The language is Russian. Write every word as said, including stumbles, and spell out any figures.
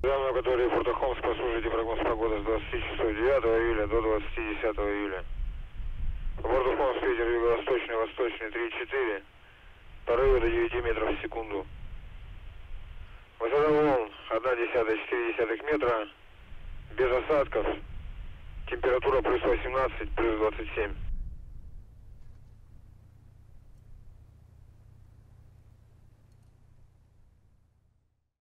Дамы, которые в Форта Хомс, послушайте прогноз погоды с двадцати часов девятого июля до двадцати десятого июля. По борту Хомс ветер юго-восточный, восточный три-четыре, порывы до девяти метров в секунду. Высота волн одна десятая четыре десятых метра, без осадков, температура плюс восемнадцать, плюс двадцать семь.